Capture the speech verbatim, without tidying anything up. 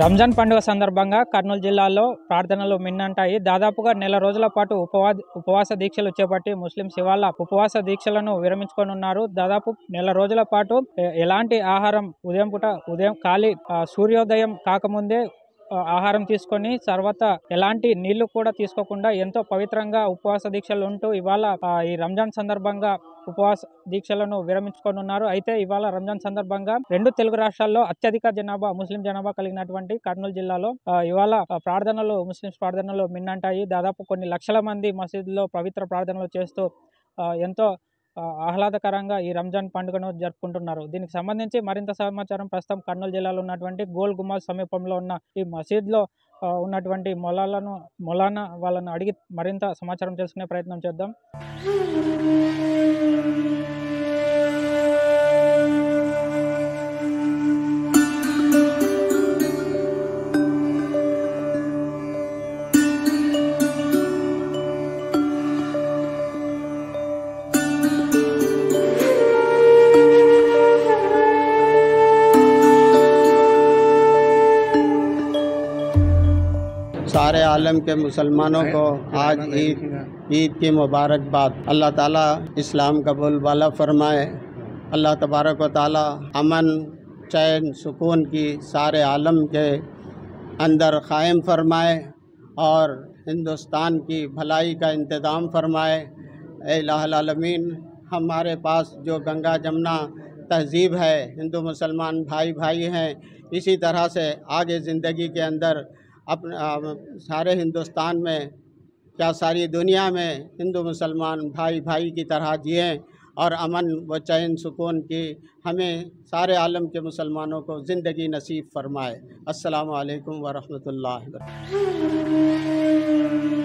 రంజాన్ పండుగ సందర్భంగా కర్నూలు జిల్లాలో ప్రార్థనలు మిన్నంటాయి. దాదాపుగా నెల రోజుల పాటు ఉపవా ఉపవాస దీక్షలు చేపట్టి ముస్లిం శివార్ల ఉపవాస దీక్షలను విరమించుకొనున్నారు. దాదాపు నెల రోజుల పాటు ఎలాంటి ఆహారం ఉదయం పూట ఉదయం ఖాళీ సూర్యోదయం కాకముందే ఆహారం తీసుకొని తర్వాత ఎలాంటి నీళ్లు కూడా తీసుకోకుండా ఎంతో పవిత్రంగా ఉపవాస దీక్షలు ఉంటూ ఇవాళ ఈ రంజాన్ సందర్భంగా ఉపవాస దీక్షలను విరమించుకొనున్నారు. అయితే ఇవాళ రంజాన్ సందర్భంగా రెండు తెలుగు రాష్ట్రాల్లో అత్యధిక జనాభా ముస్లిం జనాభా కలిగినటువంటి కర్నూలు జిల్లాలో ఇవాళ ప్రార్థనలు ముస్లింస్ ప్రార్థనలు మిన్నంటాయి. దాదాపు కొన్ని లక్షల మంది మసీదులో పవిత్ర ప్రార్థనలు చేస్తూ ఎంతో ఆహ్లాదకరంగా ఈ రంజాన్ పండుగను జరుపుకుంటున్నారు. దీనికి సంబంధించి మరింత సమాచారం ప్రస్తుతం కర్నూలు జిల్లాలో ఉన్నటువంటి గోల్ గుమాజ్ సమీపంలో ఉన్న ఈ మసీద్లో ఉన్నటువంటి మొలాలను మొలానా వాళ్ళను అడిగి మరింత సమాచారం తెలుసుకునే ప్రయత్నం చేద్దాం. सारे आलम के मुसलमानों को आज ईद ईद की मुबारकबाद। अल्लाह ताला इस्लाम कबूल वाला फरमाए। अल्लाह तबारक व ताला अमन चैन सुकून की सारे आलम के अंदर क़ायम फरमाए और हिंदुस्तान की भलाई का इंतज़ाम फरमाए। ए इलाहुल आलमीन, हमारे पास जो गंगा जमुना तहज़ीब है, हिंदू मुसलमान भाई भाई हैं, इसी तरह से आगे ज़िंदगी के अंदर अपने सारे हिंदुस्तान में क्या सारी दुनिया में हिंदू मुसलमान भाई भाई की तरह जिएँ और अमन व चैन सुकून की हमें सारे आलम के मुसलमानों को ज़िंदगी नसीब फरमाए। अस्सलामु अलैकुम व रहमतुल्लाहि व बरकातहू।